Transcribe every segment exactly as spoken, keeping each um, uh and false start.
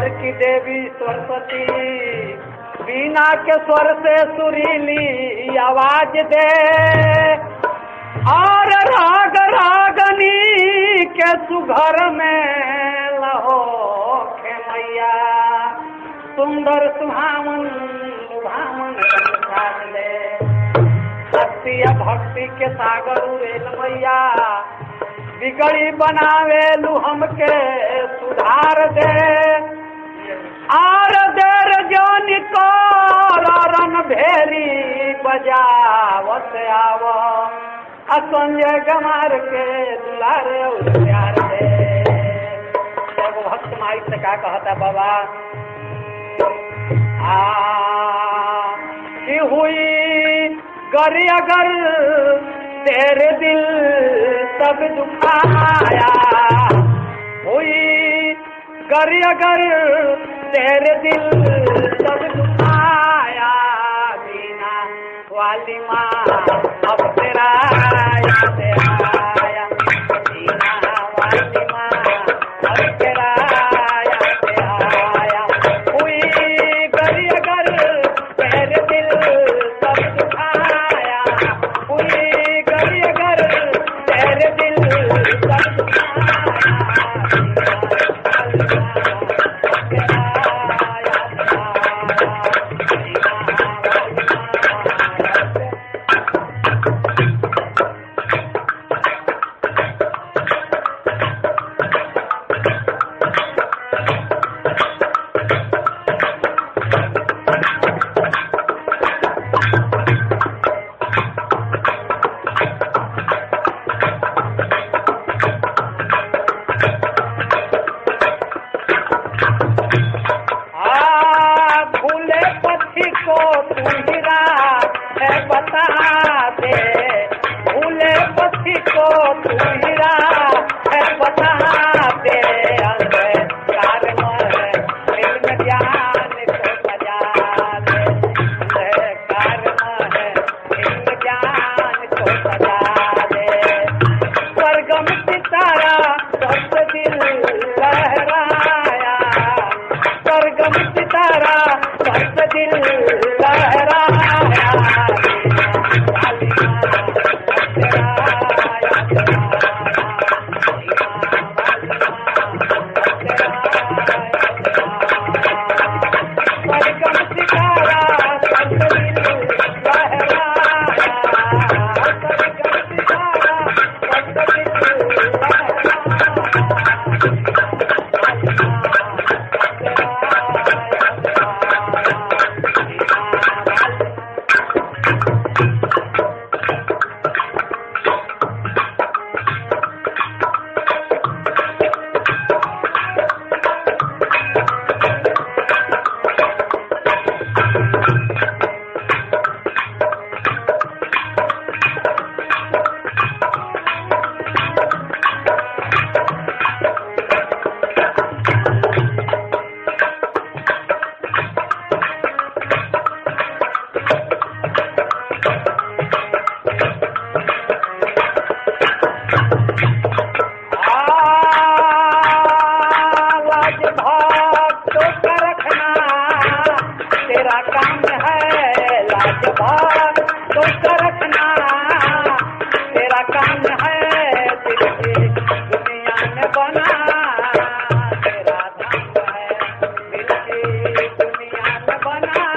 स्वर की देवी सरस्वती, बीना के स्वर से सुरीली आवाज दे, और राग रागनी के सुघर में लहो खे मैया, सुंदर सुहावन लुभावन संसार ले, भक्ति भक्ति के सागर उरेल मैया, बिगड़ी बनावे लू हमके सुधार दे, आर देर जोनी को रन भेरी बजावत आव, असंजय गमार के दुलारे प्यार दे। एगो भक्त माई से का कहता बाबा, आ कि हुई गरी अगर तेरे दिल तब दुखाया, हुई गरी अगर तेरे दिल तब दुखाया, बीना वाली माँ अब तेरा याद आया, बीना वाली माँ अब तेरा याद आया, हुई गरी अगर तेरे दिल तब दुखाया, हुई गरी अगर तेरे दिल तब दुखाया,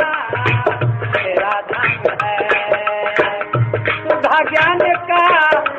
ज्ञान का